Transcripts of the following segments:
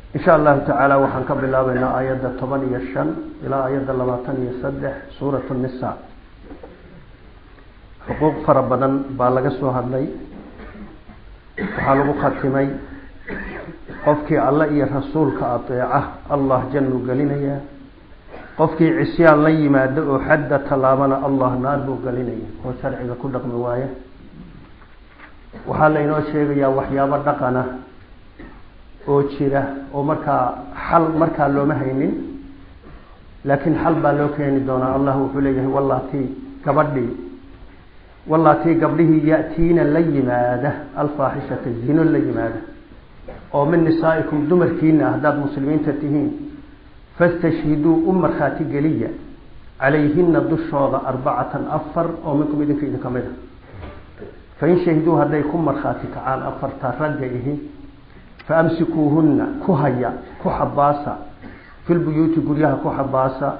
إن شاء الله تعالى وحنكب الله بين آيات 85 إلى آيات 23 سورة النساء. حقوق فربنا بالغ سوها لي وحالو ختمي قفك الله يا رسولك أطيعه الله جل قلينيا قفك عصيان لي ما دعو حد طلابنا الله نار قلينيا وشرعك كل موايه وحال إنه شيء يا وحيا بدقنا oo jira oo xal marka loo mahaynin laakiin xal baa loo keeni doonaa Allah wuxuu leeyahay wallahi gabdhihi yaatiina layimaada alfaahishata zina layimaada oo min nisaa'ikum dumarkiina haddaad muslimiinta tihiin fastashhiduu ummarkhaati geliya calayhinna dushooda 4 oo minkum idinka kamid ah fain shahiduu hadday ku markhaati kacaan 4 ragga ihiin فأمسكوهن كهيا كحباسا في البيوت قريها كحباسا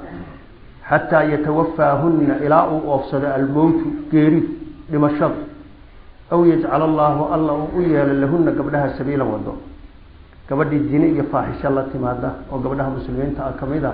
حتى يتوفاهن إلى أفسد الموت قيري لمشط أو يجعل الله أولياء لهن قبلها سبيلا وضع قبل الجنية فاحشة الله تمادا وقبلها مسلمين تأكمدا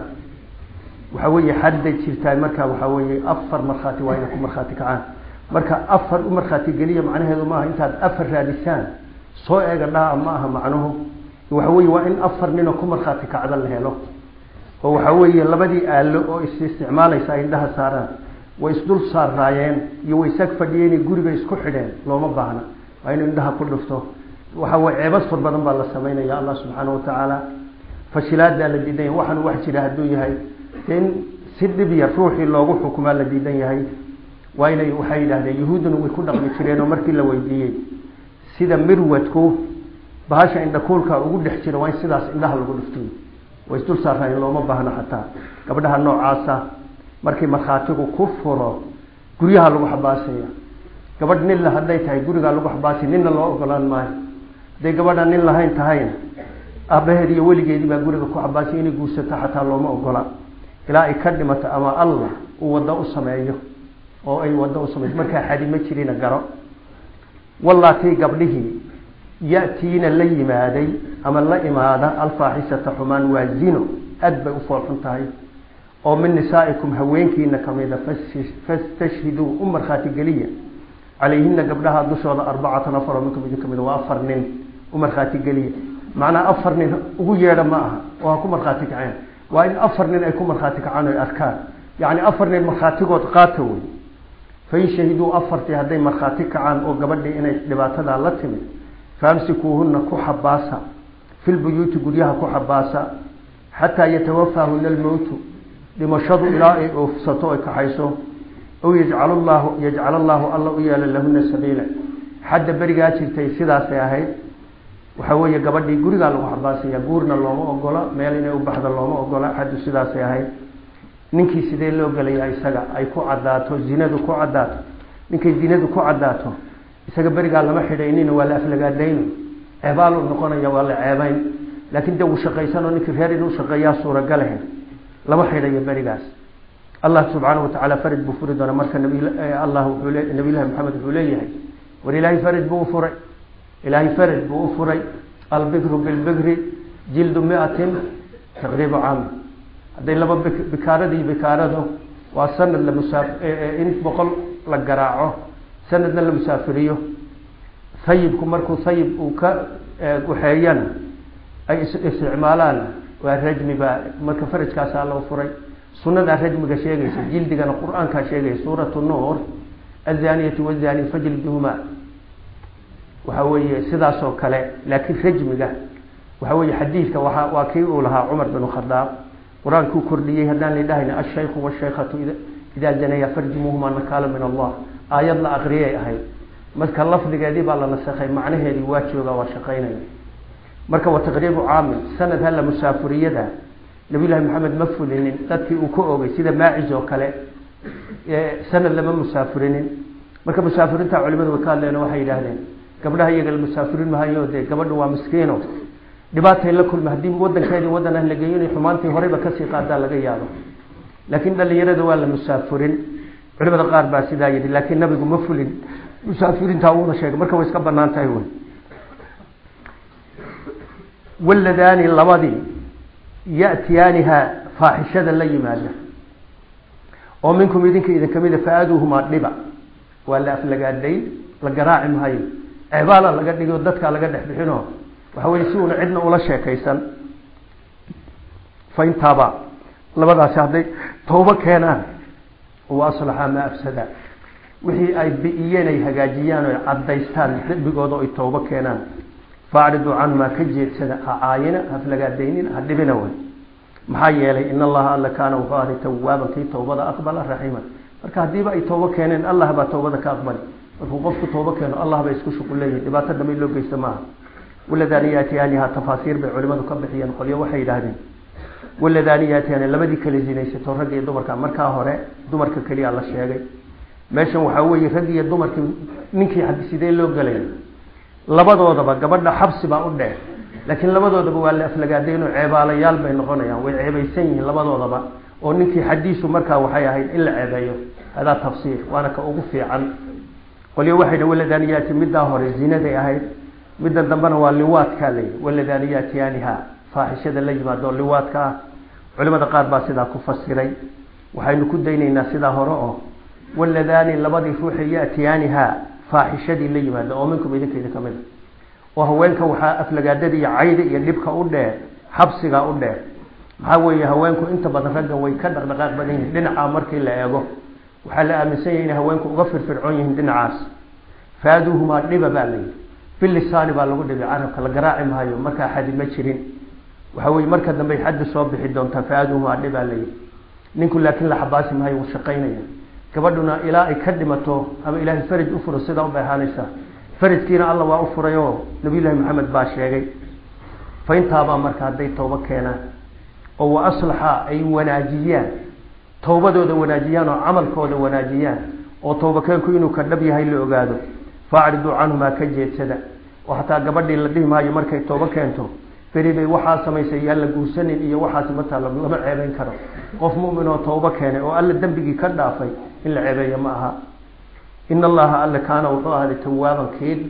وحوي حد تشيرتاي مركا وحوي أفر مرخاتي وينكم مرخاتي كعان مركا أفر مرخاتي قليا معنى هذا ما انت أفر رادسان soo eegadhaa ma aha macnuhu waxa weey waa in afar nin oo ku marxaati kacda la helo oo waxa weey labadii aalo oo isticmaalaysa indhaha saaraan way isdul saarayeen iyo way sag fadhiyeen guriga isku xidheen looma baahna waa in indhaha ku dhufto waxa way ceebas far badan baa la sameeynaya Allah subhanahu wa ta'ala fashilaada la diiday waxan wax jira haduu yahay in si dibiya ruuxi loogu xukumo la diidan yahay waa inay waxay yiraahdeen yahuuduna way ku dhaqmi jireen oo markii la weydiiyay sida mirwadku bahasha inda kuulka ugu dhex jira waa sidaas indhaha lagu dhuftiyo way isdul saarayeen looma baahna xataa gabadha noocaasa markii marxaatigu ku furo guriyaha lagu xabaasaya gabadh nin la haday tahay guriga lagu xabaasay ninna loo ogolaan maayo day gabadha nin lahayn tahayna abaheed iyo waligeedii baa guriga ku xabaasay inay guursato xataa looma ogola ilaa ay ka dhimato ama Allah uu wada u sameeyo oo ay wada u sameeyo marka xadima jirina garo والله قبله يأتينا اللي مادي أما اللي ماذا الفاحشة حمان وزينه أدب أفرحنتهاي أو من نسائكم هوينك إنكم إذا فاستشهدوا أمر خاتقلية عليهن قبلها دشوا 4 نفر منكم إذنكم إذا وأفرنين أمر خاتقلية معنى أفرنين وغير معها وهكم مرخاتك عين وإن أفرنين أيكم مرخاتك عين الأركان يعني أفرنين مرخاتك قاتوي فإن شهدوا أفرتي هذين مرخاتك عن أو قبل إن لباتنا الله تمي فأمسكوهن كحباسا في البيوت قريها كحباسا حتى يتوفاهن الموت لمشهدوا إلى أفسطوك حيثو أو يجعل الله إيا لهن سبيلا حد برقات تيسيدا سياهي وحوية قبل قريها كحباسا يقورنا الله أقولا ميلين أبحث الله أقولا حد سيدا سياهي ninkii sidee loo galay isaga ay ku cadaato zinadu ku cadaato ninkii zinadu ku cadaato isaga bariga lama xidheynina wala aflagaadeen eebaal uu noqonaya wala ceebayn laakiin dad u shaqeysano ninkii reer inuu shaqeeyaa suura galahay lama xidhayo barigaas Allah subhanahu wa ta'ala farid bu furidana marka Allah nabiga Muhammad uu leeyahay war ilaahi farid bu furay ilaahi farid bu furay al-bikru bil-bikri jildu 100 taqriban am haday laba bikaarado waa sanad la in boqol la garaaco sanadna la musaafiriyo sayibku markuu sayib uu ka waxayaan ay isticmaalaan waa rajmi ba marka farajkaas Allah furay sunnada rajmiga sheegaysa jildigana quraanka sheegay suuratu nuur azaniyatu wazani fajliduhuma waxa weeye sidaas oo kale laakiin rajmiga waxa weeye xadiiska waa kii uu lahaa Umar bin Khattab قرآن كو كرديه هدان لله الشيخ والشيخة إذا زنيا فرجموهما نكالا من الله آيات لا أغريه أهي مركا اللفظ قاديب على نسخي معنى هذه واجهة وشقين مركا وتغريب عامل سنة هلا مسافرية ده نبي الله محمد مفهول إن تدكي وكوغي سيدا ماعز وكالي سنة لما مسافرين مركا مسافرين تاع علماء وكال لنا وحي لهذين قبلها يقل المسافرين مهايودي قبلها مسكينو dhibaatay la kulma hadii wadankeedii wadan ah la geeyay xumaantii horeba ka sii qaadaa laga yaabo laakiin dhalinyarada waa la musaafirin culimada qaar baa sidaa yiri laakiin nabigu ma fulin musaafirinta uu sheegay marka way iska banaan tahay واللذان لبدي يأتيانها فاحشة لي ماذا ومنكم يدينك إذا كميدا فآدوهما الربا ولا أفلق الدين لقراعم هاي عبالة لقد يودتك لقد يحبحنه وحاول يسيون عدنا ولا شيء كيسا فإن تابع لبدا شهدي توبة كينان وأصلح ما أفسدا وحي أي بإيين أي هجاجيان وعديستان بقوضوا التوبة كينان فاعرضوا عن ما كجيت سنة عاينة هفلق الدينين هدبنوي محايا لي إن الله ألا كان وقال توابا كي توبة أقبل رحيما marka hadii ay tooba keeneen Allah ba toobada ka aqbal markuu qofku tooba keeno Allah ba isku shuqul leeyahay dhibaatada ma loo geysto ma waladaaniyaatiyaha tafaasiir bay culimadu ka bixiyeen qoliyo waxay yiraahdeen waladaaniyaatiyaha labadii kala zinaysato rag iyo dumarka marka hore dumarka kaliya la sheegay meeshan waxa weeye rag iyo dumarka ninkii xadisidee loo galay labadoodaba gabadha xabsi baa u dheer laakiin labadoodaba waa la aflagaadeen oo ceebaalayaal bay noqonayaan way ceebaysan yihiin labadoodaba oo ninkii xadiisu marka waxay ahayd in la ceebeeyo hada tafsiir waana ka ugu fiican qoliyo waxay waladaaniyaati midda hore zinada ahayd midda dambana waa liwaadka leey waladaaniyaati yaaniha faahishada la yimaado liwaadka culimada qaar baa sida ku fasiray waxaynu ku daynaynaa sida hore oo waladaani labadii ruuxi yaatiyaaniha faahishadii la yimaado oo minkum idinkeeda kamid oo haweenka waxa aflagaadada iyo cayda iyo dhibka u dheer xabsiga u dheer maxaa weeye haweenku inta badan ragga way ka dhaqdhaqaaq badan yihiin dhinaca markii la eego waxaa la aaminsan yahay in haweenku uga firfircoon yihiin dhinacaas faaduhuma dhiba baa leeyahay bilisaani baa lagu dhibay carabka la garaaci maayo markaa xadi ma jirin waxa weeye marka dambe xaddi soo bixi doonta faaduhuma dhiba leeyahay ninku laakiin la xabaasi maayo uu shaqaynaya gabadhuna ilaa ay ka dhimato ama ilaahay faraj u furo sida u baahanaysa farajkiina Allah waa u furayo nabiyullaahi maxamed baa sheegay fayntaaba marka haday tooba keenaan oo aslaxa ay wanaajiyaan toobadooda wanaajiyaan oo amalkooda wanaajiyaan oo tooba keenku inuu ka dhab yahay la ogaado faaridu anhuma ka jeedsada oo hataa gabadhii la dhimaayo markay tooba keento firibay waxa sameysay yalla guursanin iyo waxa simata lama ceebayn karo qof muumin oo tooba keenay oo alla dambigi ka dhaafay in la ceebeeyo ma aha in allaha alla kaana wuxuu ahaa tawaaban keed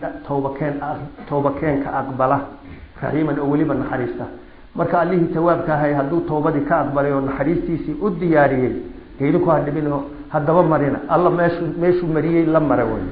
tooba keen ka aqbala rahiman oo waliba naxariista marka allihii tawaabka ahay haduu toobadii ka aqbalay oo naxariistiisii u diyaariyay geedku hadibino hadaba marina alla meeshu mariyay la maray way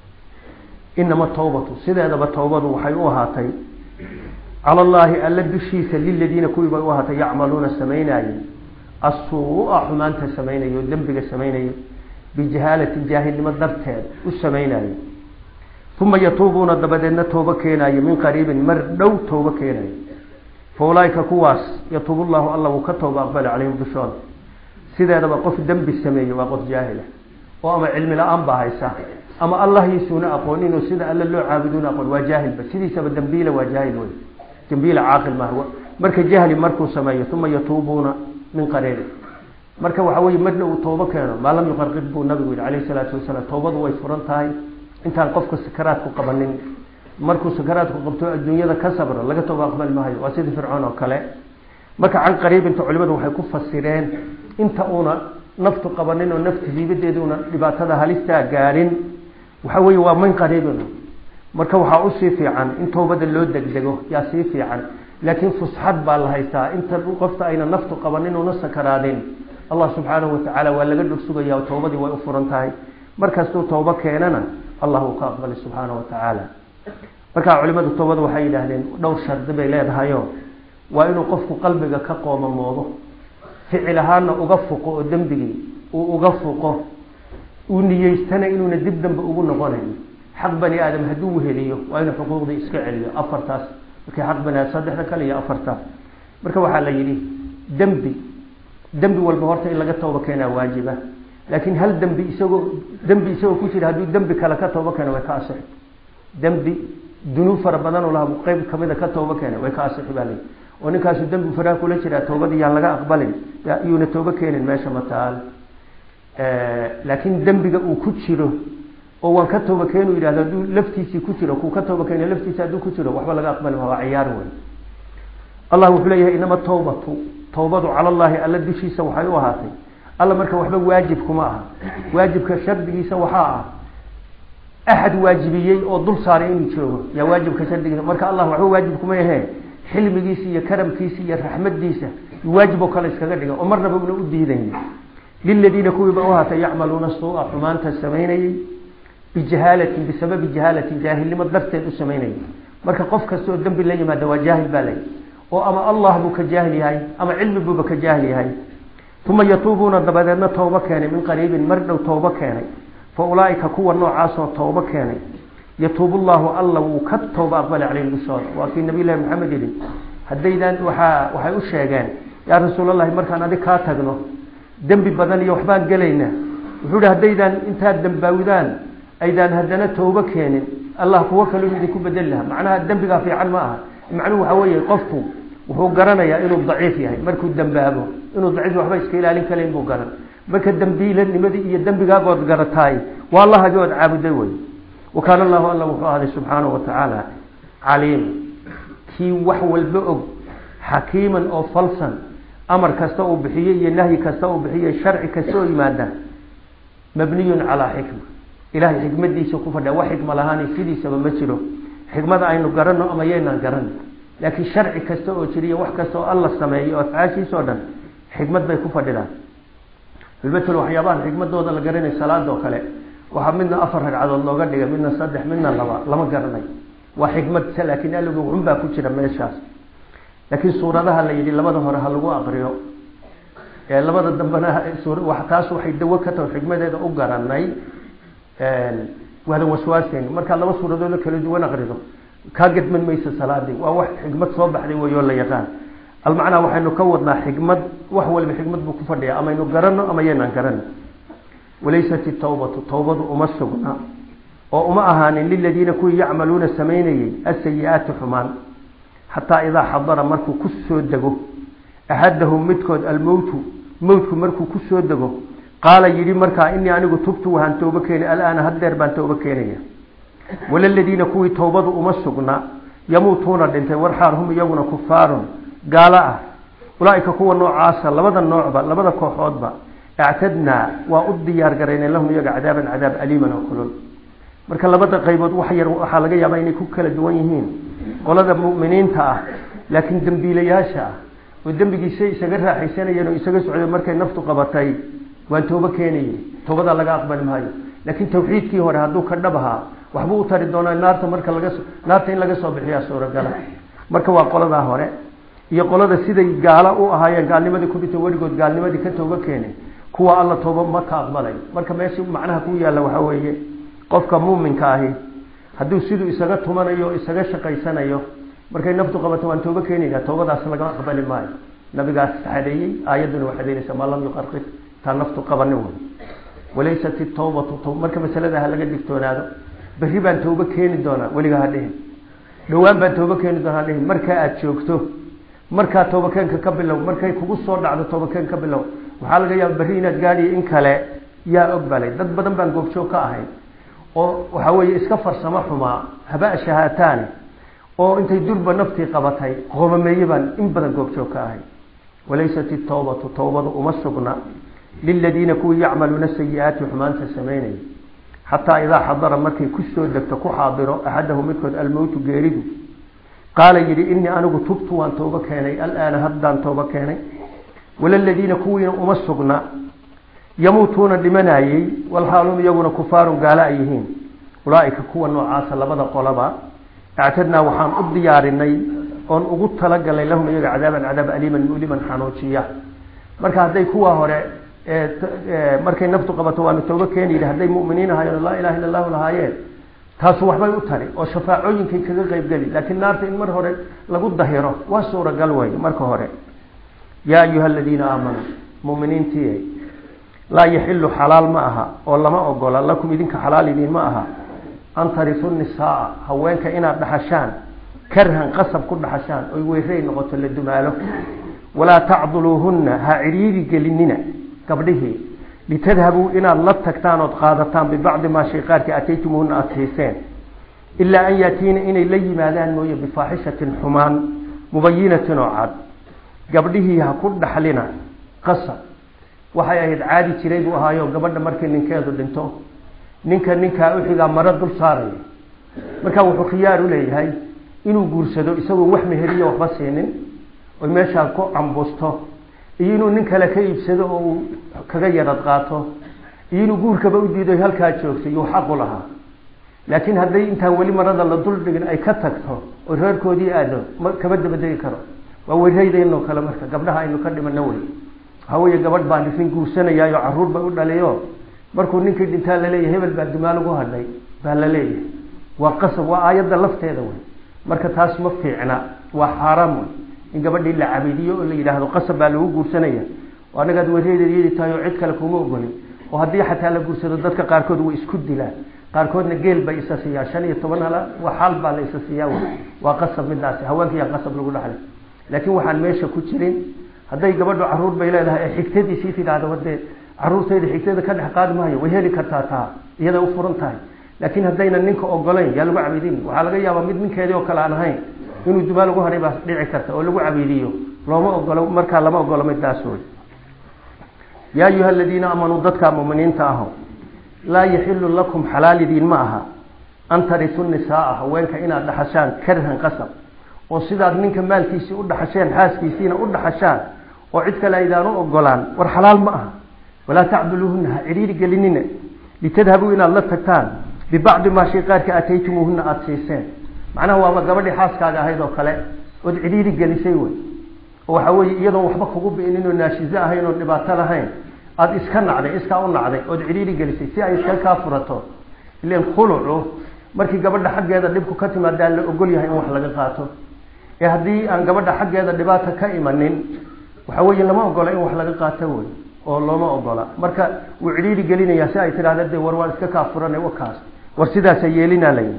inma tawbatu sideedaba toobadu waxay u ahaatay ala allahi alla bishiisa lilladina kuwiba u ahaatay yacmaluuna sameynay as-su'a xumaanta sameynayo dambiga sameynayo bijahaalati jaahilnimo darteed u sameynay thumma yatuubuna dabadna tooba keenay min qariibin mar dhow tooba keenay فولايك كواس يتوب الله وكتب أقبل عليهم بشون سيدا هذا قف دم بالسمي وقف جاهلة وأما علم لا أنبه هيسا أما الله يسون أقولين وسيدا ألا لو عابدون أقول وجاهل بس سيدي سبب دنبيل وجاهل دنبيل عاقل ما هو مركز جاهل مركز سمي ثم يتوبون من قريب مركز وحوي مدن وتوبة كانوا ما لم يقرقبه النبي عليه الصلاة والسلام توبة ويفرنتهاي انت القفك السكرات وقبلين markuu sakaraadku qabto adduunyada ka sabra laga tooba aqbal maayo waa sida fircoon oo kale marka aan qariib inta culimadu waxay ku fasireen inta una naftu qabanin oo nafti diibadeeduna dhibaatada halista gaarin waxa weeye waa min qariibna marka waxa u sii fiican in toobada loo degdego yaa sii fiican laakiin fusxad baa la haystaa inta qofta ayna naftu qabanin oo sakaraadin Allah subhanahu wa ta'ala waa laga dhugsugayaa toobadii way u furan tahay markaasoo tooba keenana Allah uu ka aqbal subhanahu wa ta'ala marka culimadu toobada waxay yiraahdeen dhowr shart bay leedahay waa inuu qofku qalbiga ka qoomamoodo ficil ahaan uga fuqo oo dambigi uu uga fuqo uu niyeystana inuu dib dambe ugu noqonayo xaq bani aadam haduu heliyo waa inuu xuquuqda iska celiyo afartaas marka xaq bani saddexda kale iyo afartaas marka waxa la yiri dambi walba horta in laga tooba keenaa waajiba laakiin hal dambi isagoo ku jira haduu dambi kale ka tooba keeno way ka asix dambi dunuub fara badan oo la qayb kamida ka tooba keenay way ka asixibaalay oo ninkaas dambi fara kula jira toobadii yaan laga aqbalin iyuna tooba keenin meesha mataal laakiin dambiga uu ku jiro oo waan ka tooba keenu yiraahdo laftiisi ku jiro ku ka tooba keenay laftiisa haduu ku jiro waxba laga aqbali waa ciyaar weyn Allah wuxuu leeyahay inama toobadu ala Allah alla dishiisa waxay u ahaatay alla marka waxba waajib kuma aha waajibka shardigiisa waxa ah أحد واجبيين أو دول صارين يشوفوا يا واجب كشدي مرك الله وهو واجب كم يهين xilmigiisa iyo karamkiisa iyo raxmadiisa waajibo kale iskaga dhiga oo marnaba uu u diiday lilladina kuwiba oo hata yacmaluuna suu'a xumaanta sameynayay bijahalatin bisababi jahalatin jaahilnimo darteed u sameynayay marka qof kastoo dambi la yimaado waa jaahil balay oo ama Allah buu ka jaahil yahay ama cilmi buu ka jaahil yahay thumma yatuubuna dabadna tawba keenay min qariibin mardow tawba keenay fa ulaa'ika kuwa noocaas oo tawba keenay yatuubu Allahu alla wuu ka tawba aqbal alayhi bisawab wa fi nabiyina Muhammad hadaydan waxay u sheegeen yaa rasuulullaahi markaan adiga ka tagno dambi badan iyo waxba galayna wuxuu hadaydan inta dambaawdaan aydan hadana tawba keenin Allah kuwa kale uu idinku bedel laha macnaha dambiga fiican ma aha macnuhu waxa weeye qofku wuxuu garanayaa inuu daciif yahay markuu dambaabo inuu daciif waxba iska ilaalin kale inuu garan marka dambiilanimada iyo dambigaagooda garataay waa Allah jood caabuday way وكان الله وحده سبحانه وتعالى عليم كي وحول بأق حكيما أو فلسا أمر كستو بحيي نهي كستو بحيي شرع كستو مادة مبني على حكمة إلهي حكمة دي سكوفة دا وحكمة لهاني سيدي سبب مسيره حكمة عينه قرنه أما يينا قرن لكن شرع كستو شريع وحكستو الله السماعي وفعاشي سودا حكمة دا يكوفة دا البتر وحيابان حكمة دودا لقرن الصلاة دو خلق waxaa midna afar ragcadood looga dhigay midna saddex midna lama garanay waa xikmad laakiin aligu unba ku jira meeshaas laakiin suuradaha la yiri labada hore ha lagu aqriyo ee labada dambana wax taas waxay dawo ka tahay xikmadeeda u garanay wada waswaaseen marka laba suuradood kala duwan aqrido ka gadman maysa salaadii waa wax xikmad soo baxday way la yaqaan almacna waxaynu ka wadnaa xikmad wax walba xikmad buu ku fadhiyaa ama inuu garanno ama yeena garanno وليست التوبة توبة أمسكنا وأما أهان للذين كوا يعملون سميني السيئات حمان حتى إذا حضر مركو كسو دقو أحدهم متكود الموت مركو كسو دقو قال يلي مركا إني أنا تبت وهان توبكيني الآن هدر بان توبكيني ولا الذين كوا توبة أمسكنا يموتون لنت ورحارهم يوم كفار قال أولئك كوا نوع عاصر لبدا النوع لبدا كوحود اعتدنا وأضيار قرين لهم يقع عذاب أليما وكلون marka labada qaybood waxa laga yaabaa inay ku kala duwan yihiin qolada muuminiinta ah laakiin dambiilayaasha oo dambigiisa isaga raaxaysanayeen oo isaga socday markay naftu qabatay waan tooba keenay toobada laga aqbali maayo laakiin tawxiidkii hore haduu ka dhabaha waxba u tari doonaa naarta in laga soo bixiyo suuragal marka waa qolada hore iyo qolada siday gaala u ahaayeen gaalnimadii ku dhintay warigood gaalnimadii ka tooba keenay kuwa alla tooba ma ka aqbalay marka meesha macnaha ku yaala waxa weeye qofka muuminka ahi haduu sidoo isaga tumanayo isaga shaqaysanayo markay naftu qabato waan tooba keenayna toobadaas laga aqbali maayo nabigaas saxadeeyay aayaduna waxa deynaysa ma lam yuqarqit ta naftu qabanin walaysat at-tawbatu marka masalada laga digtoonaado bari baan tooba keeni doona waliga hadheen dhawaan baan tooba keeni doona hadheen marka aad joogto marka tooba keenka ka bilow markay kugu soo dhacdo tooba keen ka bilow waxa laga yaabaa bari inaad gaari in kale yaa ogbalay dad badan baan goobjoog ka ahay oo waxa weeye iska farsamo xuma haba shahaatan oo intay durba naftii qabatay qoomameeyban in badan goobjoog ka ahay walaysat at-tawbatu tawbadu umasugna lilladina ku ya'maluna sayyi'ati humanta samaynay hatta idha hadara markay ku soo degto ku xaadiro ahadahum midkood al-maut geeridu qala yiri inni anigu tubtu waan tawba keenay al'ana haddan tawba keenay walladina kuwina umasugna يموتون لمنايي والحالهم يقولون كفار قال أيهين أولئك كوا نوعاس لبدا قلبا اعتدنا وحان الدياريني أن أغط لقل لهم يقع عذاب أليما مؤلما حانوشيا مركا هذي كوا هوري مركا نفتو قبطوا أن التوبكيني لهذي مؤمنين هاي لا إله إلا الله والهايين تاسو وحبا يؤتري وشفاعوين كي كذل غيب قلي لكن نارت إنمر هوري لقود ظهيره واسورة قلوي مركا هوري يا أيها الذين آمنوا مؤمنين تيهي لا يحل حلال معها ولا ما أقول لكم إذنك حلال إذن معها أن ترثوا النساء هوينك إنا بحشان كرها قصب كل بحشان ويويرين نغطل للدماله ولا تعضلوهن هعريري قلننا قبله لتذهبوا إنا لتكتان وتقادتان ببعض ما شيقات أتيتمهن أتهيسين إلا أن يأتين إن إلي ماذا نوي بفاحشة حمان مبينة وعاد قبله هكذا حلنا قصب waxay ahayd caadi jiray buu ahaayo gabadha markii ninkeedu dhinto ninka u xiga marad dul saaray marka wuxuu khiyaar u leeyahay inuu guursado isagoo wax meheriyo waxba siinin oo meesha ku ambusto inuu nin kale ka iibsado oo kaga yarad qaato inuu guurkaba u diido halka joogto iyo xaq u lahaa laakiin haday inta wali marada la dul dhigin ay ka tagto oo reerkoodii aado kaba dabadegi karo waa weeraydeeno kala marka gabdhaha aynu ka dhimanay way hawaya gabadh baan ifin guursanayaayo caruur ba u dhaliyo markuu ninkii dhintaa la leeyahay hebel baa dumaal ugu hadlay baa la leeyahay waa qasab waa aayada lafteeda way marka taas ma fiicna waa xaraam in gabadhii la cabidiyo oo la yiraahdo qasab baa lagu guursanaya anaga weeraydeedii taayo cid kale kuma ogolin oo hadii xataa la guursado dadka qaarkood way isku dilaan qaarkoodna geel bay isa siyaa 15 hala waa xal baa la isa siyaa waa qasab midaas haweenkii qasab lagu dhaxlay laakiin waxaan meesha ku jirin haday gabadhu caruur bay leedahay xigtadiisii fidaado wadee caruurteeda xigtada ka dhax qaad maayo way heli kartaa taa iyada u furan tahay laakiin hadayna ninka ogolayn yaa lagu cabidin waxa laga yaabaa mid ninkeedii oo kale aan ahayn inuu dumaal ugu haray baa dhici karta oo lagu cabidiyo looma ogolo marka lama ogolo midaas way يا أيها الذين آمنوا ضدك مؤمنين تاهو لا يحل لكم حلال دين معها أن ترثوا النساء وين كإنا دحشان كرها قسم وصداد منك مال كيسي ودحشان حاس كيسينا ودحشان وعدك لا إذا رؤوا قلان والحلال معها ولا تعدلوهنها عرير قلنين لتذهبوا إلى الله تكتان ببعض ما شيقاتك أتيتموهن أتسيسين معناه هو قبل حاس كاقا هيدا وكلا ودعرير قلسيوي وحوي يدو وحبك قب إنه ناشزاء هين ونباتة هين أد إسكان عليه إسكان عليه ودعيري جلسي سي إسكان كافرته اللي انخلعه مركي قبل حق هذا اللي بكو كتم أدال أقول يا هين وحلقة قاته يهدي أن قبل حق هذا اللي باتة كائمانين وحوي لما أقول إيه وحلقة قاته والله ما أقول مركا وعريري قلينا يا سائر هذا الدي وروان إسكان كافرنا وكاس ورسدا سيالنا لين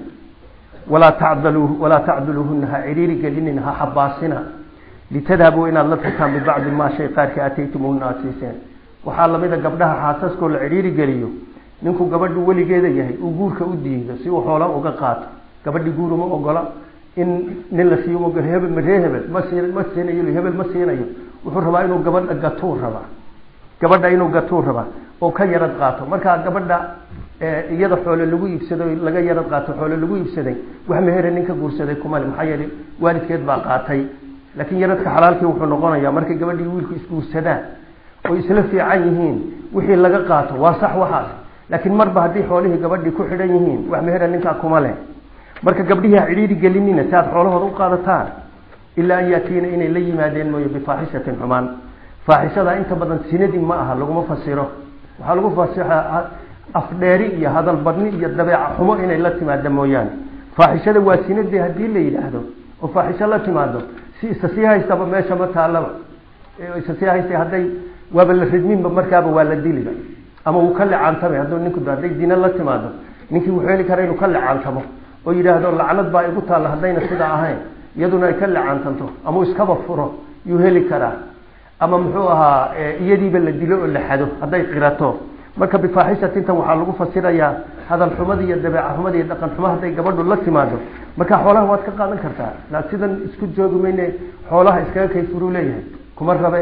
ولا تعدلوهنها عريري قلينها حباسنا لتذهبوا إلى الله تكان ببعض ما شيقاتك أتيتمون آتيسين وحال لماذا قبلها حاسسكو العريري قليو ننكو قبل ولي قيدا يهي وقورك أديه سيو حولا وقاقات قبل قورو ما أقلا إن نلا سيو مقل هبل مرهبل ما سينا يلو هبل ما سينا يلو وحر ربا إنو قبل أقاتور ربا قبل إنو قاتور ربا وكا يرد قاتو مركا قبل iyada xoolo lagu iibsado laga yarad qaato xoolo lagu iibsaday wax meher ninka guursaday kuma leh maxay yiri waalidkeed baa qaatay laakiin yaradka xalaalkii wuxuu noqonayaa markay gabadhii wiilku isguursadaan oo isla fiican yihiin wixii laga qaato waa sax waxaas laakiin marba hadii xoolihii gabadhii ku xidhan yihiin wax meher ninka kuma leh marka gabdhihi ciriiri gelinina saad xoolahooda u qaadataan ilaa yaatiina inay la yimaadeen mooyo bifaahishatin xumaan faahishada inta badan sinadi ma aha lagu fasiro waxa lagu fasiraa afdheeri iyo hadal badni iyo dabeeca xumo inay la timaado mooyaan faahishada waa sinadi hadii la yiraahdo oo faahisha la timaado si isasiihaysta meesha ma taalaba isasiihaysta haday waba la ridminba markaaba waa la diliba ama uu ka lacaantay hadoo ninku daaday diina la timaado ninkii wuxuu heli karaa inuu ka lacaantamo oo yiraahdo lacnad baa igu taal hadayna sida ahayn iyaduna ay ka lacaantanto ama iskaba furo yu heli karaa ama muxuu ahaa iyadiiba la dilo oo la xado haday qirato marka bifaahishatin tan waxa lagu fasirayaa hadal xumadi iyo dabeeca xumadi iyo dhaqan xumo haday gabadhu la timaado marka xoolaha waad ka qaadan kartaa la sidan isku joogmayne xoolaha iskaga kay furu leeyahay kuma rabe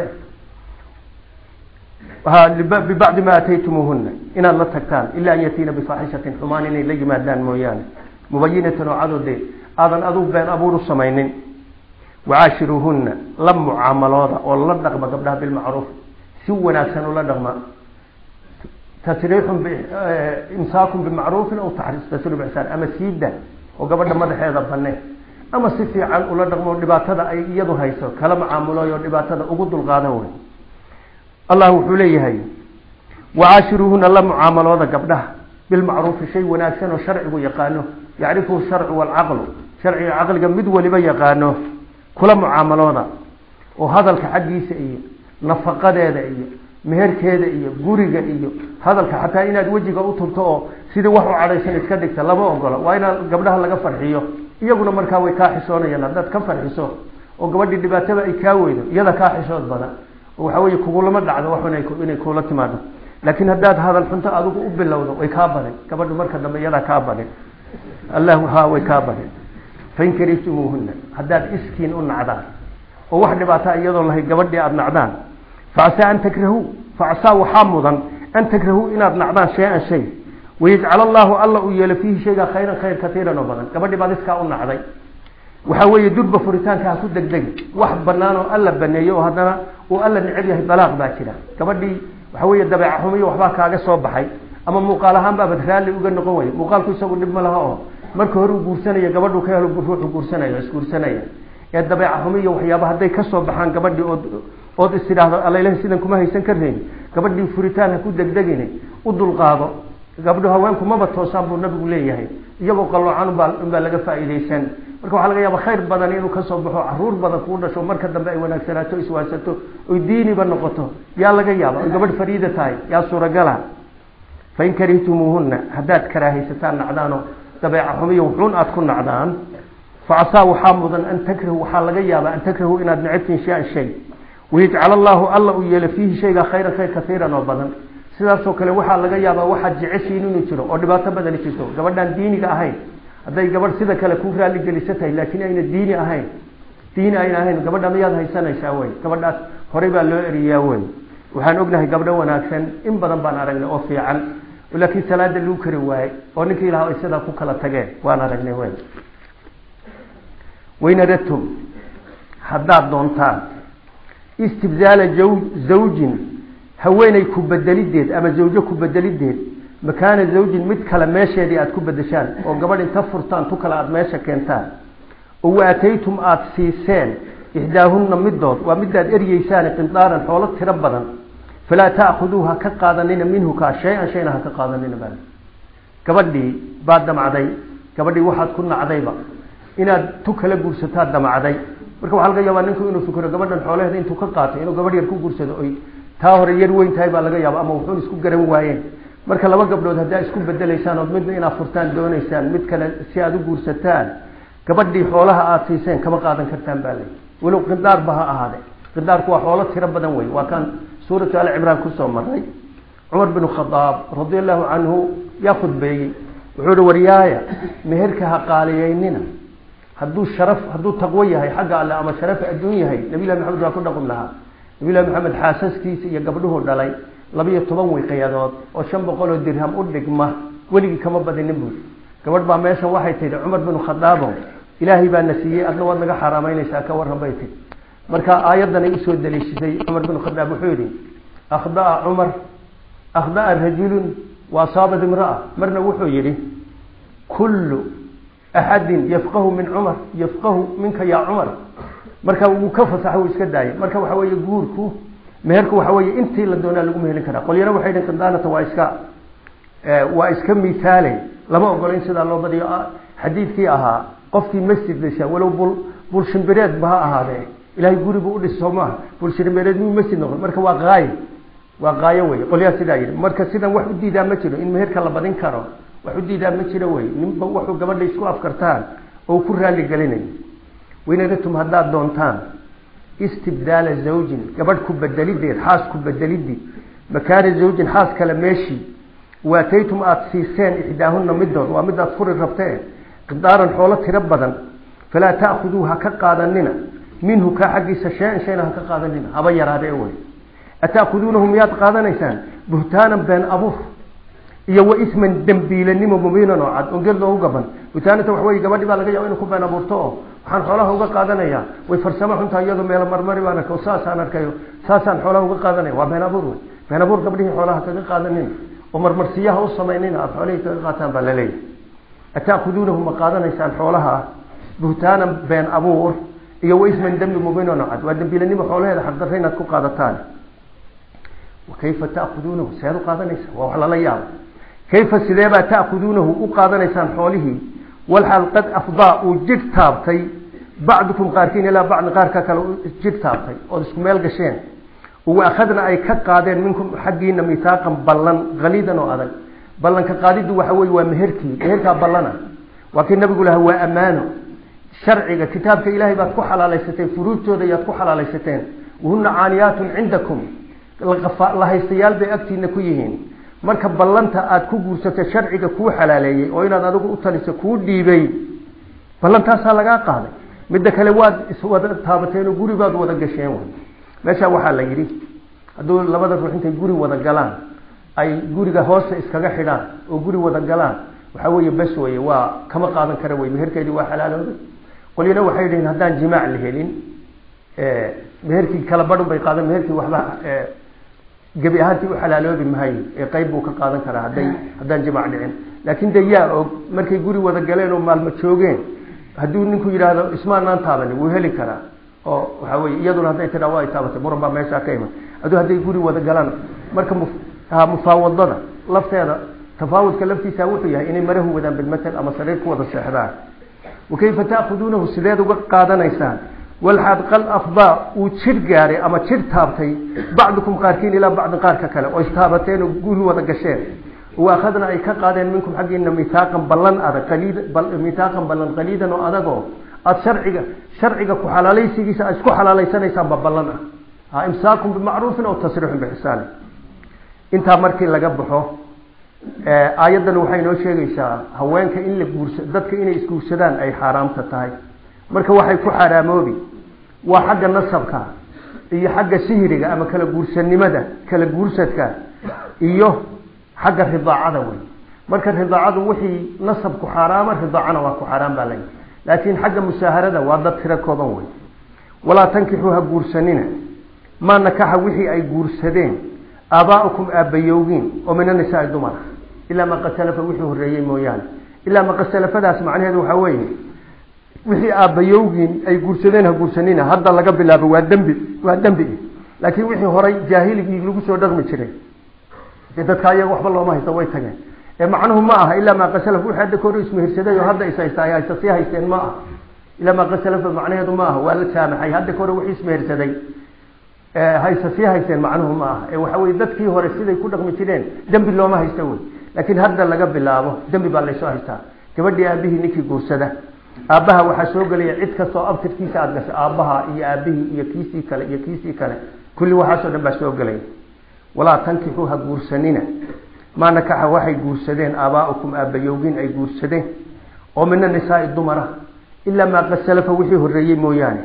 ببعض ما أتيتموهن إن الله تكتان إلا أن يأتينا بفاحشة حمان إلي مادان مويان مبينة وعدد أذن أذوب بين أبور السمينين وعاشروهن لم معاملات والله نغمة قبلها بالمعروف سوى ناسا ولا نغمة تسريح إمساك بالمعروف أو تحريص تسريح بإحسان أما سيدا وقبلنا ماذا هذا بنيه أما سيفي عن ولا نغمة ونبات هذا أي يدو هيسو كلام عاملات ونبات هذا أقود الغادوين الله حليه وعاشروهن الله معاملات قبلها بالمعروف شيء وناسا وشرع ويقانه يعرفه الشرع والعقل شرع العقل جمد ولبا يقانه كل معاملات وهذا الحديث إيه نفقة هذا إيه مهر كذا إيه جوري إيه هذا حتى إن وجهك أطلته سيد وحو على شيء كذلك سلامه وقال وين قبلها لقى فرحيه يقول مركاوي كاحسون يلا ده كفر حسون وقبل الدبات تبع يكاوي يلا كاحسون بنا وحوي كقول ما دعنا وحنا إن كقول تماده لكن هذا الحنت أذوق أبلوه ويكابره قبل مركز لما يلا كابره الله ها ويكابره فإن كرهتموهن هداد إسكين أن عدان وواحد باتا يد الله قبل أبن عدان فعسى أن تكرهوا فعسى وحامضا أن تكرهوا إن أبن عدان شيء ويجعل الله يل فيه شيء خيرا كثيرا وبدا قبل بعد إسكا أن عدان وحوي درب فريتان كهكو دقدق واحد بنانو ألا بنيه وهذا وألا نعبيه بلاغ باكرة كبدي وحوي الدبع حمي وحبا كاغا صوب حي أما مقالهم باب تخالي وقال نقوي مقالكو يسوي نبما لها marka hore uu guursanaya gabadhu ka helo ruuxu guursanaya isguursanaya ee dabeeca xumiyo waxyaabo haday ka soo baxaan gabadhii oo istiraahdo Alle sidan kuma haysan kareen gabadhii furitaan ku degdegine u dulqaado gabadhu haweenku ma batoosan buu nabigu leeyahay iyagoo qaloocan baa laga faa'iideysan marka waxa laga yaabaa khayr badan inuu ka soo baxo caruur badan ku dhasho marka dambe ay wanaagsanaato iswaasato oo diini ba noqoto yaa laga yaabaa gabadh fariida tahay yaa suuragala fa in karihtumuhunna haddad karaahisataan nacdaano dabeeca xumiyo wuxuun aad ku nacdaan فعسى وحامضا أن تكره وحال يابا أن تكرهوا إن نعبتين شيء ويجعل الله يلي فيه شيء خير كثيرا وبدن sidaasoo kale waxa laga yaabaa waxa jeceshiin inuu jiro oo dhibaato badan jirto gabadhan diiniga ahayn haday gabadh sida kale ku raali gelisatay laakiin ayna diini ahayn gabadha miyaad haysanaysaa way gabadhaas hore baa loo eriyaa way waxaan ognahay gabadha wanaagsan in badan baan aragnay oo fiican laakiin salaada lagu kari waayay oo ninkii ilaahay sida ku kala tageen waan aragnay way wayna ratum haddaad doontaan istibzaala zawjin haweenay ku bedelideed ama zawjo ku bedelideed makaana zawjin mid kale meesheedii aad ku bedeshaan oo gabadh inta furtaan tu kale aad meesha keentaan oo waataytum aad siiseen ihdaahunna midood waa midaad eriyeysaan qindaaran xoolo tiro badan falaa ta'khuduha ka qaadanina minhu ka shay'an ha ka qaadanina bal gabadhii baad damacday gabadhii waxaad ku nacdayba inaad tu kala guursataa damacday marka waxa laga yaabaa ninku inuu fikiro gabadhan xoolaheeda intuu ka qaato inuu gabadh yar ku guursado oo taa hore yar weyn tahay baa laga yaabaa ama wuxuu isku garan waayeen marka laba gabdhood hadaa isku bedeleysaan oo midna inaad furtaan doonaysaan mid kale si aad u guursataan gabadhii xoolaha aad siiseen kama qaadan kartaan baa leh walow qindaar baha ahaade qindaarku waa xoolo tiro badan way waa kan suuratu al-imran ku soo maray Umar bin Khattab radiyallahu anhu yaqud beeyay wuxuu wariyaaya meherka ha qaaliyeynina hadduu taqwo yahay xagga Alle ama sharaf adduun yahay nabi Maxamed waa ku dhaqan lahaa nabi Maxamed xaasaskiisa iyo gabdhuhu dhalay 12 way qiyadood oo 500 dirham u dhigma waligi kama badinin buu gabadh baa meesha waxay tahay Umar bin Khattab ilaahi baa nasiiyay adna wad naga xaraameynaysaa ka waran baytay marka aayadan ay soo daleeshiday Umar bin Khattab wuxuu yiri akhdaa rajulun wa asaba imra'a marna wuxuu yiri kullu أحد يفقه من عمر يفقه منك يا عمر مركا وكفصح ويسك داي مركا waxa way guurku meherku waxa way intii la doonaa lagu mehelin karaa qolyana waxay dhan qandaanata waa iska miisaalay lama ogolaan sida loo badiyo xadiidkii ahaa qofkii masjid leesha walow bul shimbireed baha ahaadee ilaahay guriga u dhiso ma bul shimbireed muu masjid noqon marka waa qaayo way qolyaa sida yiri marka sidan wax u diidaa ma jiro in meherka la badin karo وحديدا ما جرى وين نبى وحو قبل يسقوا أفكارتان أو كرها اللي قاليني وين رتم هذا دونتان استبدال الزوج قبل كوب الدليل حاس كوب الدليل مكان الزوج حاس كلام ماشي واتيتم أتسيسين إحداهن مدة ومدة فور الربطين قدارا حولت ربدا فلا تأخذوها كقادننا منه كحقيس شيئا كقادننا أبير هذا أول أتأخذونهم ياد قادنيسان بهتانا بين أبوه iyo wa isman dambiilanimo mubiinan oo cad oo gel loo gaban witaanata wax way gabadhi baa laga yaabaa inuu ku been abuurto waxaan xoolaha uga qaadanaya way farsamo xunta iyadoo meel marmari baana ka saasaan arkayo saasaan xoolaha uga qaadanaya waa been abuur gabadhi xoolaha kaga qaadanin oo marmarsiyaha u sameeyeen aad xoolaha kaga qaataan baa la leeyahay ataakhudunahum qaadanaysan xoolaha buhtaanan been abuur iyo wa isman dambi mubiinan oo cad waa dambiilanimo xoolaheeda xaq darrayna ku qaadataan وكيف تأخذونه سيادو قادنيسا وحلا لا ياب كيف سيدابا تأخذونه وقادنيسان حوله والحال قد أفضاء جد تابتي بعضكم قاركين إلى بعض قاركا كانوا جد تابتي ودسكم يلقشين وأخذنا أي كقادين منكم حقين ميثاقا بلن غليدا وأذل بلن كقادد وحوي ومهركا بلنا وكي النبي يقول هو أمانه شرعي كتابك إلهي باتكو حلاليستين فروجتو دي يتكو حلاليستين وهن عانيات عندكم la haystayaal bay agtiina ku yihiin marka ballanta aad ku guursato sharciga ku xalaaleeyay oo inaad adigu u taliso ku dhiibay ballantaas laga qaaday mid kale waad iswada taabateen oo guri baad wada gasheen meesha waxa la yiri haduu labada ruux intay guri wada galaan ay guriga hoose iskaga xidhaan oo guri wada galaan waxa weeye bas weeye waa kama qaadan kara weeye meherkeedii waa xalaalooday qolina waxay yidhiin haddaan jimaac la helin meherkii kala badhan bay qaadan meherkii waxba gebi ahaantii u xalaaloobi mahayo ee qayb buu ka qaadan karaa haddaan jimaac dhicin laakiin dee yaa og markay guri wada galeen oo maalmo joogeen hadduu ninku yidhaahdo ismaanaan taabani wuu heli karaa oo waxa weye iyaduna hadday tidhaa waa ay taabatay muran baa meeshaa ka iman hadduu hadday guri wada galaan marka mufaawadada lafteeda tafaawudka laftiisa wuxuu yahay inay marahu wadaan bilmatal ama sariir ku wada seexdaan wakayfa ta'khuduunahu sideed uga qaadanaysaan walxaad qal afdaa uu jir gaaray ama jir taabtay bacdukum qaarkiin ilaa bacdin qaarka kale oo istaabateen oo guri wada gasheen waakhadna ay ka qaadeen minkum xaggiina miisaaqan ballan adag miisaaqan ballan qaliidan oo adagoo aada sharciga ku xalaalaysigiisa aad isku xalaalaysanaysaan ba ballan ah imsaakun bimacruufin aw tasriixun bixisaanin intaa markii laga baxo aayaddan waxay inoo sheegaysaa haweenka in la guursado dadka inay isguursadaan ay xaaraamta tahay marka waxay ku xaaraamoobi waa xagga nasabka iyo xagga sihriga ama kala guursanimada kala guursadka iyo xagga ridaacada wey marka ridaacadu wixii nasabku xaaraama ridaacana waa ku xaaraam baa layihi laakiin xagga musaaharada waa dad tiro kooban wey walaa tankixuu ha guursanina maa nakaxa wixii ay guursadeen aabaa'ukum aabbayowgiin oo min anisaai dumar ilaa ma qad salafa wixii horreeyey mooyaane ilaa ma qad salafadaas macnaheedu waxaa weeye wixii aabbayowgiin ay guursadeen ha guursanina hadda laga bilaabo waa dembi laakiin wixii horay jaahiligii lagu soo dhaqmi jiray dadka ayaga waxba looma haysto way tageen macnuhu ma aha ilaa ma qad salaf wixii hadda kahor ismehirsaday oo hadda ishaystaa ay haysta sii haysteen ma aha ilaa ma qad salafa macnaheedu ma aha waa la saamaxay hadda kahor wixii ismehirsaday haysta sii haysteen macnuhu ma aha waxa weye dadkii hore siday ku dhaqmi jireen dembi looma haysta wey laakiin hadda laga bilaabo dembi baa laysoo haystaa gabadhii aabihii ninkii guursada aabbaha waxaa soo gelaya cid kastoo abtirkiisa aada gasho aabbaha iyo aabihii iyo kiisii kale kulli waxaasoo dhan baa soo gelaya walaa tankixuu ha guursanina maa nakaxa waxay guursadeen aabaa'ukum aabbayowgiin ay guursadeen oo min anisaai dumara ilaa maa qad salafa wixii horreeyey mooyaane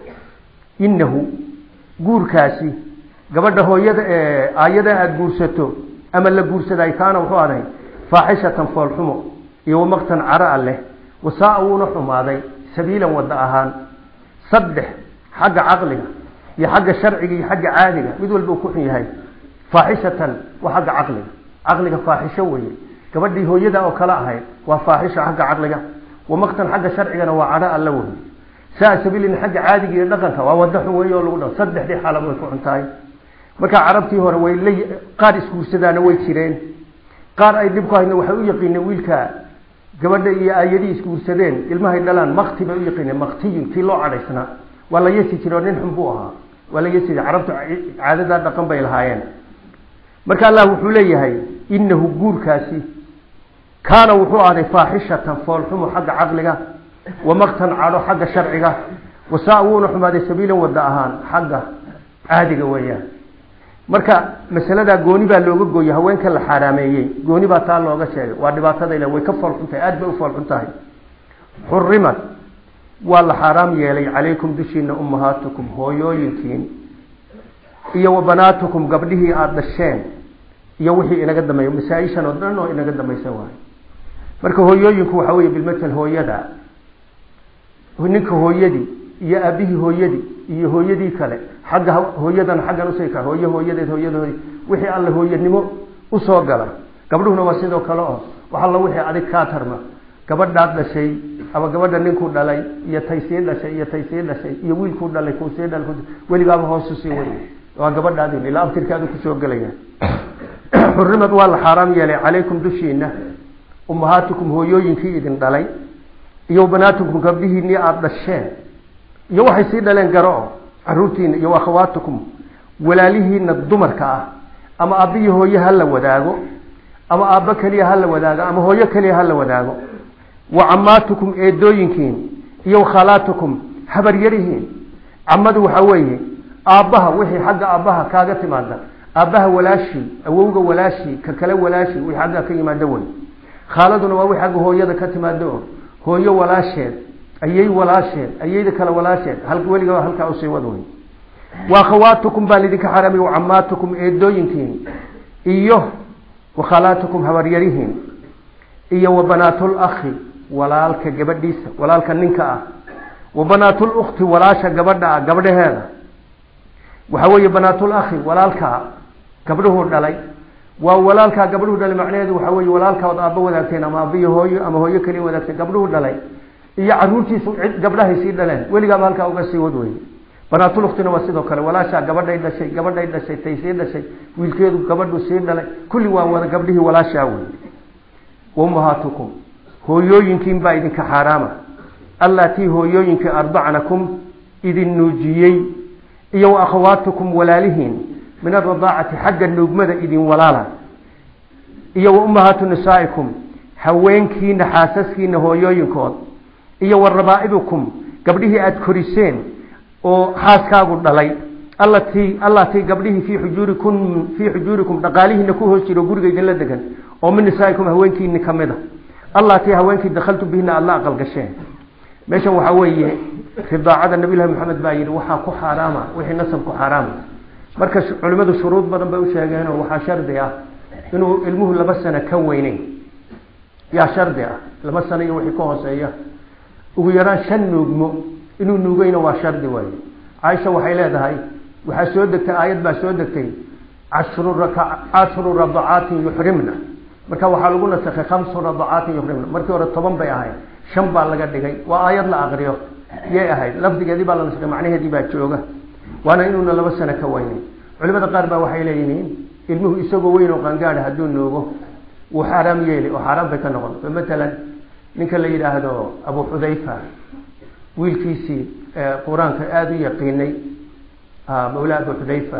innahu guurkaasi gabadha hooyada ee aayada aada guursato ama la guursaday kaana wuxuu aday faaxishatan foolxumo iyo wamaqtan cara leh wasaa wuuna xumaaday sabiilan wada ahaan saddex xagga caqliga iyo xagga sharciga iyo xagga caadiga mid walba uu ku xun yahay faaxishatan waa xagga caqliga faaxisho weeye gabadhii hooyada oo kala ahayd waa faaxisho xagga caqliga wamaqtan xagga sharcigana waa cara alla weeye saa sabiilin xagga caadiga iyo dhaqanka waa wada xun weeye oo lagu dhaw saddexdii xaalad way ku xuntahay marka carabtii hore way qaar isguursadaana way jireen qaar ay dhib ku haydna waxay u yaqiineen wiilka gabadha iyo aayadii isguursadeen ilmahay dhalaan makti bay u yaqiineen maktiyun kii loo cadhaysnaa waa la yesi jiro nin xun buu ahaa waa la yesi carabtu caadadaa dhaqan bay lahaayeen marka allah wuxuu leeyahay innahu guurkaasi kaana wuxuu ahday faaxishatan foolxumo xagga caqliga wamaqtan cadho xagga sharciga wasaa wuuna xumaaday sabiilan wada ahaan xagga caadiga weeyaan marka masaladaa gooni baa looga gooyey haweenka la xaaraameeyey gooni baa taa looga sheegay waa dhibaatada ila way ka foolxun tahay aada bay u foolxun tahay xurimat waa la xaaraam yeelay calaykum dushiina ummahaatukum hooyooyinkiin iyo wabanaatukum gabdhihii aada dhasheen iyo wixii inaga dambeeya masaa-ishan oo dhan oo inaga dambaysa waayo marka hooyooyinku waxaa weeye bilmatal hooyada ninka hooyadii iyo aabihii hooyadii iyo hooyadii kale xagga hooyadan xaggan usayka hooyadeed wixii alle hooyanimo usoo gala gabdhuhuna waa sidoo kale oo waxa la wixii adig kaa tarma gabadhaad dhashay ama gabadha ninkuu dhalay iyo taysii dhashay iyo wiilkuu dhalay kuusii dhalay weligaaba hoosu sii way waa gabadhaadi ilaa abtirkaadu kusoo gelaya xurimad waa la xaaraam yeelay calaykum dushiina ummahaatukum hooyooyinkii idin dhalay iyo banaatukum gabdhihiinii aada dhasheen iyo waxay sii dhaleen garo oo caruurtiina iyo akhawaatukum walaalihiina dumarka ah ama aabbiyo hooye ha la wadaago ama aabba keliya ha la wadaago ama hooyo keliya ha la wadaago wa cammaatukum eedooyinkiin iyo khalaatukum habaryarihiin camadu waxaa weeye aabbaha wixii xagga aabbaha kaaga timaada aabbaha walaashii awowga walaashii ka kale walaashii wixii xagga ka yimaada wey khaaladuna waa wixii xagga hooyada ka timaada oo hooyo walaasheed ayayda kale walaasheed weligaa halkaa usii wad wey wa akhawaatukum baa lidinka xaramay wa cammaatukum eedooyinkiin iyo wakhalaatukum habaryarihiin iyo wa banaatul akhi walaalka gabadhiisa walaalka ninka ah وبنات الأخت ولاشا قبل هذا وحوي بنات الأخ ولالك قبله دلي وولالك قبله دلي معناه وحوي ولالك وأبا وذاكتين أما أبي هو كلي وذاكتين قبله دلي يعرونتي قبله يصير دلين ولي قبلك أو قصي ودوي بنات الأخت نوسيده كله ولاشا قبل إذا شيء تيسير ده شيء ويلكيد قبله يصير دلي كل واحد قبله ولاشا وين وأمهاتكم هو يمكن بعدين كحرامة التي هو يمكن أرضعنكم إذ النجيي إيو أخواتكم ولالهن من الرضاعة حق النجمة إذن ولالا إيو أمهات نسائكم حوينكين حاسسكين هو يمكن إيو الربائبكم قبله أذكرسين وحاسكا قلت لي التي قبله في حجوركم دقاليه نكوه شيرو قرق إذن لدقن ومن نسائكم هوينكين كمدا التي هوينكين دخلتم بهن الله أقل قشين meesha waxa weeye ridaacada nabiga maxamed baa yiri waxa ku xaraama wixii nasabku xaraam marka culimadu shuruud badan bay u sheegeen oo waxa shardi ah inuu ilmuhu 2 sano ka weynay ya shardi ah 2 sano iyo wixii ka hooseeya ugu yaraan 5 nuugmo inuu nuugayna waa shardi way Aisha waxay leedahay waxa soo degtay aayad baa soo degtay 10 rad'aat yuhrimna marka waxa lagu nasakhay 5 rad'aat yuhrimna markii hore 10 bay ahayd shan baa laga dhigay waa aayad la aqriyo yey ahayd lafdigeedii baa la nasakhay macnaheedii baa jooga waana inuu 2 sano ka weynay culimada qaar baa waxay leeyihiin ilmuhu isagoo weyn oo qangaar hadduu noogo uu xaraam yeeli oo xaraam bay ka noqon mesela ninka la yiraahdo Abu Hudayfa wiilkiisii quraanka aad u yaqiinay mawla Abu Hudayfa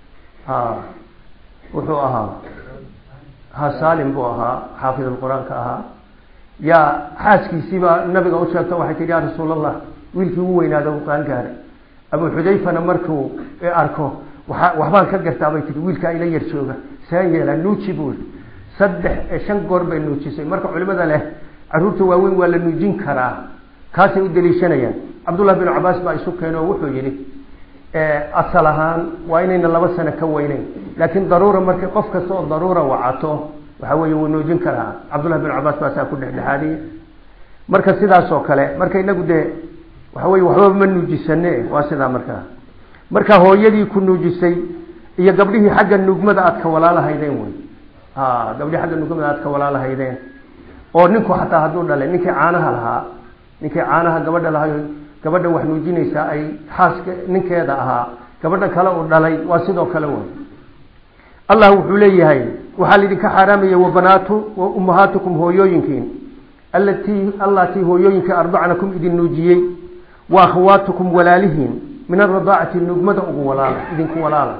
wuxuu ahaa Salim buu ahaa xaafid quraanka ahaa يا حاسكي سيبا النبي قال شاكتا واحد يا رسول الله ويلكي هو ينادى وقال قال أبو حذيفة نمركو أركو وحبان كالقرتا بيتي ويلكا إلي يرشوغا سايا لنوتشي بول صدح شن قرب النوتشي سي مركو علماء له عرورتو واوين ولا نوجين كرا كاسي ودلي شنيا عبد الله بن عباس با يسوك كانوا وحو يلي أصلهان وإنين الله سنة كوينين لكن ضرورة مركو قفك سوء ضرورة وعاتو وحوي ونوجين كرا عبد الله بن عباس باسا كل حالي marka sidaas oo kale marka inagu de waxba ma nuujisanay waa sida marka hooyadii ku nuujisay iyo gabdhihii xagga nugmada aad ka walaalahaydeen way gabdhihii xagga nugmada aad ka walaalahaydeen oo ninku xataa haduu dhalay ninkii caanaha gabadha lahayo gabadha wax nuujinaysa ay xaaska ninkeeda ahaa gabadha kale oo dhalay waa sidoo kale way الله وحليه وحال لك حرامية وبناته وأمهاتكم هويوينكين التي هويوينك أرضعنكم إذن نوجيي وأخواتكم ولالهين من الرضاعة النجمة ولالا إذن كولالا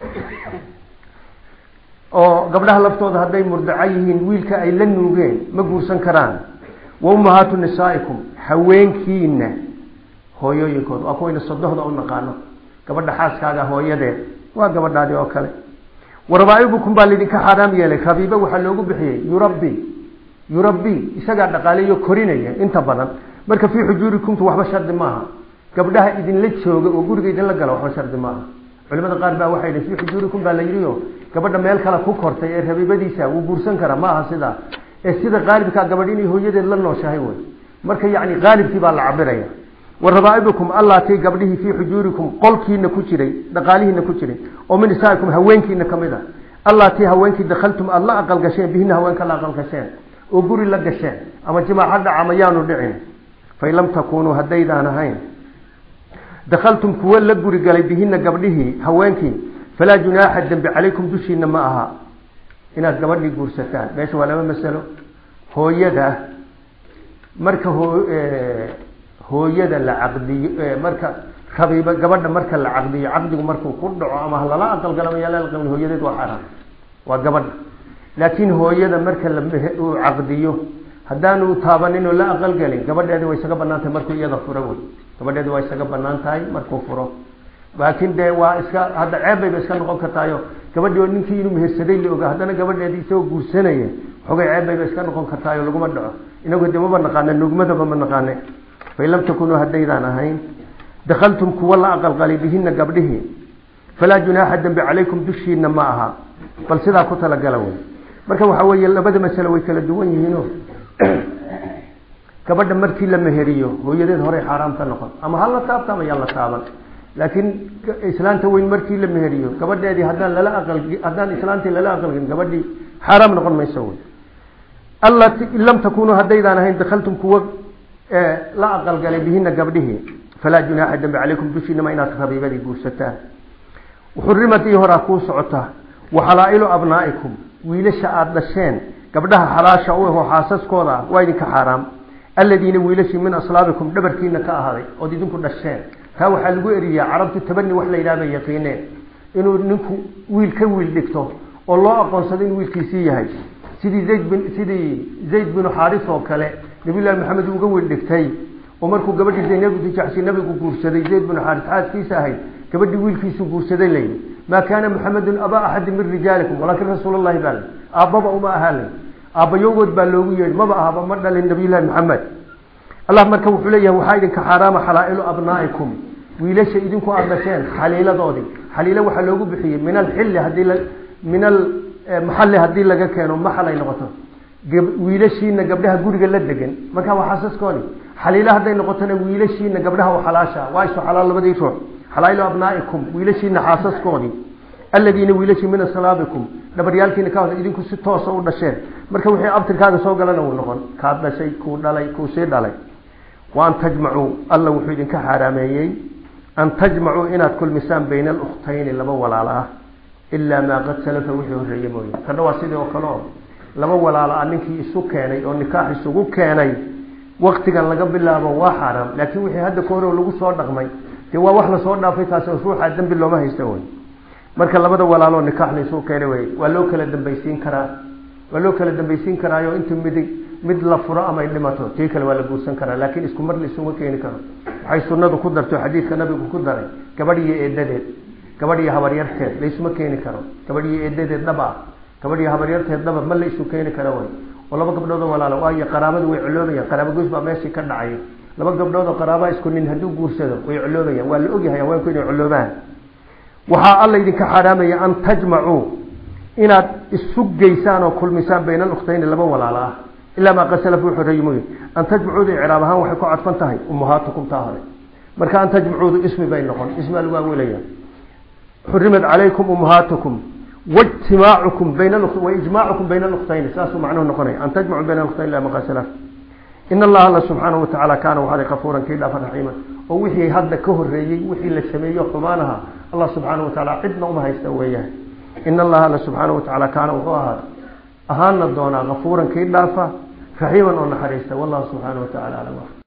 قبلها لفتوض هذين مرضعيهن ويلك أي لن نوجين مقبور سنكران وأمهات نسائكم حوينكين هويوينكم أكوين الصدوه دا أنقانو قبل حاسك هذا هويدين وقبل هذا أوكالي وربائبكم بالذين كحرام يلي خبيبه وحلوه بحيه يربي يسقى دقاليه كورينيه انت بدن marka fi xujurikum waxba shard maaha gabdhaha idin la jooga oo guriga idin la galo waxba shard maaha culimada qaar baa waxay leeyihiin fi xujurikum baa la yiriyo gabadha meel kale ku kortay ee rabibadiisa uu buursan kara maaha sida qaalibka gabadhini hooyadeed la nooshahay way marka yaani qaalibkii baa la cabiraya وربائبكم الله تي قبله في حجوركم قلكينا كجري دقاليهنا كجري ومن نسائكم هوينكينا كمدا الله تي هوينكي دخلتم الله أقل قشين بهن هوينك الله أقل قشين وقوري لك قشين أما جماعة حد عميان ودعين فإن لم تكونوا هديدا نهين دخلتم كوال لقوري قالي بهن قبله هوينكي فلا جناح الدنب عليكم دشين معها إناس قبل لي قرستان بيش ولا ما مسألو هو يده مركه hooyada la aqdiyo marka khabiiba gabadha marka la aqdiyo aqdigu markuu ku dhaco ama la aqal galamaya la aqal hooyadeed waa xaraam waa gabadha laakiin hooyada marka la aqdiyo hadaan uu taabanin oo la aqal galin gabadheedu way isaga banaantay markuu iyada furo way gabadheedu way isaga banaantay markuu furo laakiin de waa iska hada ceebay iska noqon kartaayo gabadhii ninkii inuu mehersaday la ogaa hadana gabadheedii soo guursanaya xogay ceebay iska noqon kartaayo lagu ma dhaco inagu dib ma naqaan nugmada ma naqaan فإن لم تكونوا هديدا نهين دخلتم كولا أقل قليبهن قبله فلا جناح الدنب عليكم دشين معها بل سيدا كتلا قلوين مركا وحاوية لبدا مسألة ويكلا دوين يهنو gabadha markii la meheriyo hooyadeed hore xaraam ka noqon ama hal la taabta ama yalla taaban laakiin islaanta weyn markii la meheriyo gabadheedii haddaan islaantii lala aqalgin gabadhii xaraam noqon mayso way allati lam takunu haddaydan ahayn dakhaltum kuwa la aqalgalay bihina gabdhihi falaa junaaxa dambi calaykum dushiinama inaad rabiibadii guursataan وحرمتي هرا كو سعوتا وحلائل أبنائكم ويلش أدشين قبلها حلاشة أوه حاسس كودا وينك حرام الذين ويلش من أصلابكم دبركين كأهاري وديدنكم دشين هاو حلقوا إريا عربت التبني وحلا إلى بيقينين إنه نكو ويل كويل دكتور والله أقول صدين ويل كيسية هاي سيدي زيد بن حارث وكلا نبي الله محمد وقول دكتاي ومركو قبل زينب تجعسي نبي قبور سيدي زيد بن حارث حاد كيسا هاي كبدي ويل في سوق سدين لين ما كان محمد أبا أحد من رجالكم ولكن رسول الله بال أبا وما أهل أبا يوجد باللوية ما بقى أبا مرنا للنبي الله محمد اللهم اركبوا حليه وحايد كحرام حلائل أبنائكم ويلش إيدكم أبنشين حليلة ضادي حليلة وحلوجوا بحي من الحل هدي من المحل هدي لجا كانوا محل ينقطه ويلشين قبلها جورج اللدجن ما كان وحاسس كوني حليلة هدي نقطنا ويلشين قبلها وحلاشة وايش حلال بدي يروح حلائل أبنائكم ويلشين حاسس كوني الذين ويلشين من صلابكم نبريالكين كانوا إذنكم ستة صور نشين مركب وحي أبتر كذا صوغ لنا ونقول كذا شيء كون علي كوسيد علي وأن تجمعوا الله وحيد كحرامي أن تجمعوا إن كل مسام بين الأختين اللي بول على إلا ما قد سلف وحيه الرجيموي كذا واسيد وكلام لما بول على أنك السكاني أو نكاح السكاني وقت كان لقب الله ما حرام لكن وحي هذا كوره ولو صار دغمي توا وحنا صورنا في تاسو روح الدم بالله ما هيستوي marka labada walaalo nikaax la soo keenay way waa loo kala dambaysiin karaa iyo inta mid la furo ama dhimato tii kale waa la guursan karaa laakiin isku mar la isugu keeni karo waxay sunnadu ku darto xadiiska nabigu ku daray gabadhiyo eedadeed gabadhiyo habaryarteed la isuma keeni karo gabadhiyo eedadeed gabadhiyo habaryarteed ma la isu keeni karo way walaba gabdhood walaalo waa qaraabadu way culoobayaan qaraabo goys baa meeshii ka dhacay laba gabdhood oo qaraaba isku nin haduu guursado way culoobayaan waa la ogyahay waa inay culoobaan waxa alla idinka xaraamaya an tajma'u inaad isu geysaan oo kulmisaan bayna al-ukhtayn laba walaala illa ma qasala fi huraymuy an tajma'u i'raabahan waxay ku cadfan tahay ummahaatukum taahare marka an tajma'u ismi bay noqon ismi lagu weelaya hurrimat alaykum ummahaatukum wajtima'ukum bayna al-ukhtayn wa ijma'ukum bayna al-ukhtayn saasu macnuhu noqonay an tajma'u bayna al-ukhtayn illa ma qasala إن الله سبحانه وتعالى كان وهذا غفورا كيدا فرحيما ووحي هذا كهريي وحي للسميه حمانها الله سبحانه وتعالى عدنا وما هيستويه إن الله سبحانه وتعالى كان وهذا أهان الدونا غفورا كيدا فرحيما ونحريسته والله سبحانه وتعالى على وحده